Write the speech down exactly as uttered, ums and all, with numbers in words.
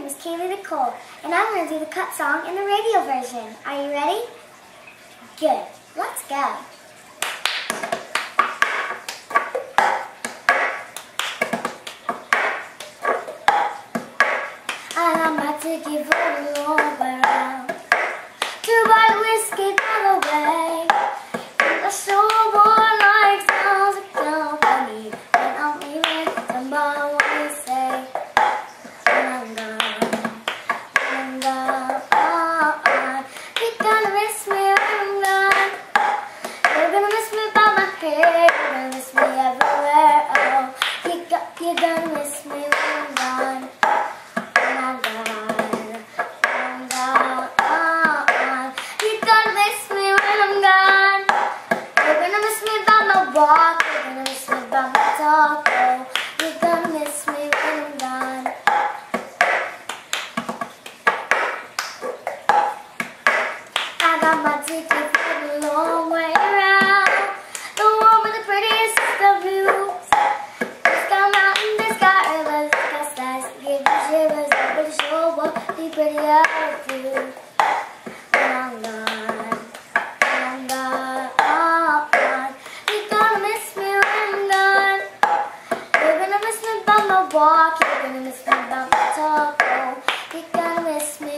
is Caylee Nicole, and I'm going to do the cut song in the radio version. Are you ready? Good. Let's go. I'm about to give it a long way round. Two bottle whiskey all the way. And the soul boy like sounds of company. And I'm leaving tomorrow what you say. When I'm gone, when I'm gone, oh, oh. You're gonna miss me when I'm gone. You're gonna miss me by my hair. You're gonna miss me everywhere. Oh, you got, you're gonna miss me when I'm gone. Walk, you're gonna miss me by my talk, oh, you're gonna miss me when I'm gone. I got my ticket for the long way around, the one with the prettiest of views. This got mountains, this got rivers, this got stars that give you shivers. I'm pretty sure will be prettier with you. When I'm gone, when I'm gone, oh, oh. Walk, you're gonna miss me about my talk, oh, you're gonna miss me